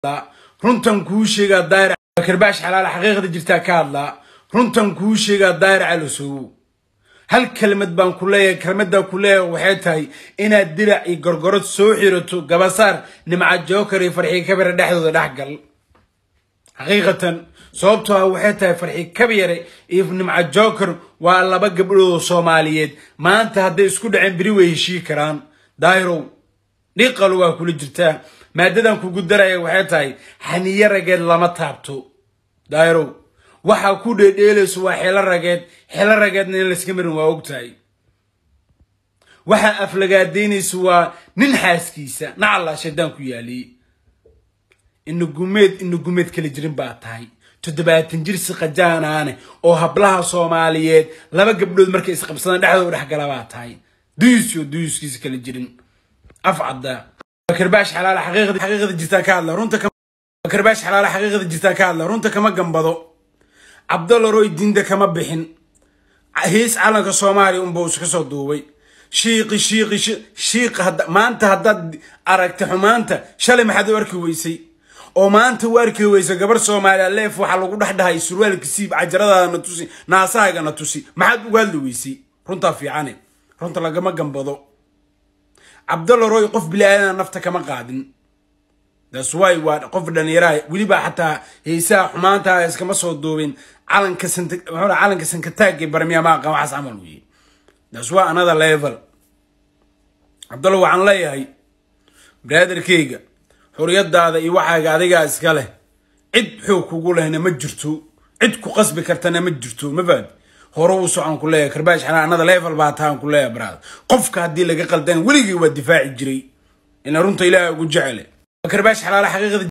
runtan kuu sheega daayir karbaash xalaal xaqiiqada jirta ka hadla runtan kuu sheega daayir calosow hal kelmad baan ku leeyahay kelmadda ku leeyahay waxay tahay inaad dirac iyo gorgorod soo xirato gabasaar nimca joker iyo farxi kabir dhaxdooda dhaxgal xaqiiqatan sababtoo ah waxay tahay farxi kabir iyo nimca joker waa laba gabdhood Soomaaliyeed maanta hadday isku dhaceen biri way heshii karaan daayirow dhiqal waa kula jirtaa maadadan ku gudaraya waxay tahay xaniya rageed lama taabto daayirow waxa ku dheedheelayso waa xeela rageedna in la iska marin waa ogtahay waxa aflagaadeynayso waa nin xaaskiisa nacala shaydan ku yaali in gumeed kala jirin baa tahay 70 jir si qajaanaane oo hablaha Soomaaliyeed laba gabdhood markay is qabsadaan dhaxdooda dhaxgala baa tahay duyuskiisa kala jirin afcada karbaash xalaal xaqiiqada jirta ka hadla runta karbaash xalaal xaqiiqada jirta ka hadla runta kama gambado Abdallah Roy dinda kama bixin hees calanka Soomaaliya buu iska soo duubay shiiq maanta hadda aragti xumaanta shalay maxad u arki weysay oo maanta u arki weysay gabar Soomaaliya leef waxa lagu dhaxdhahay surwaalka siib cajarada na tusi naasaaga na tusi maxad uga hadli weysay runta fiicane runta lagama gambado Abdallah Roy qof bilaayana nafta kama qaadin that's why waa qof dhalinyaro waliba xataa heesaa xumaanta iskama soo duubin calanka sankataag barmiya ma qaba waxas amal weey that's why another level Abdallah waxaan leeyahay brotherkeyga xoriyadaada iyo waxaaga adiga iska leh cid xoog kugu lehna ma jirto cid ku qasbi kartana ma jirto ma faad hore u socon ku leeyahay karbaash xana another level baa taan ku leeyahay brother qofka hadii laga qaldan waligii waa difaaci jiray in runta Ilaahay ugu jecel karbaash xalaal xaqiiqada